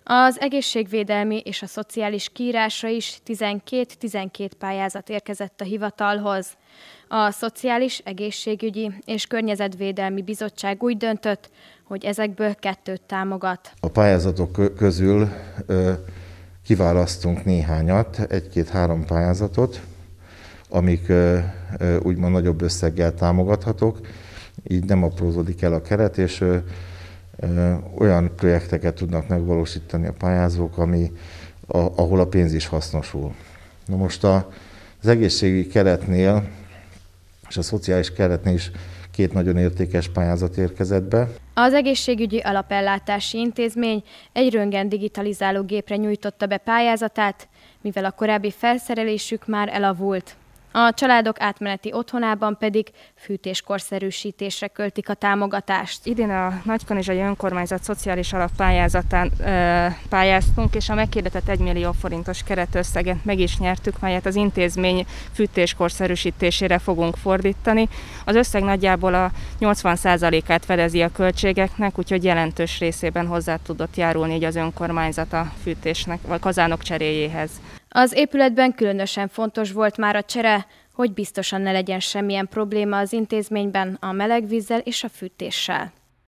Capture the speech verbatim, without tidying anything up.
Az egészségvédelmi és a szociális kiírásra is tizenkét-tizenkét pályázat érkezett a hivatalhoz. A Szociális, Egészségügyi és Környezetvédelmi Bizottság úgy döntött, hogy ezekből kettőt támogat. A pályázatok közül ö, kiválasztunk néhányat, egy-két-három pályázatot, amik ö, ö, úgymond nagyobb összeggel támogathatók, így nem aprózódik el a keret, és ö, ö, olyan projekteket tudnak megvalósítani a pályázók, ami, a, ahol a pénz is hasznosul. Na most a, az egészségügyi keretnél és a szociális keretnél is két nagyon értékes pályázat érkezett be. Az egészségügyi alapellátási intézmény egy röntgen digitalizáló gépre nyújtotta be pályázatát, mivel a korábbi felszerelésük már elavult. A családok átmeneti otthonában pedig fűtéskorszerűsítésre költik a támogatást. Idén a Nagykanizsai Önkormányzat szociális alappályázatán ö, pályáztunk, és a meghirdetett egy millió forintos keretösszeget meg is nyertük, melyet az intézmény fűtéskorszerűsítésére fogunk fordítani. Az összeg nagyjából a nyolcvan százalékát fedezi a költségeknek, úgyhogy jelentős részében hozzá tudott járulni így az önkormányzat a fűtésnek, vagy kazánok cseréjéhez. Az épületben különösen fontos volt már a csere, hogy biztosan ne legyen semmilyen probléma az intézményben a meleg vízzel és a fűtéssel.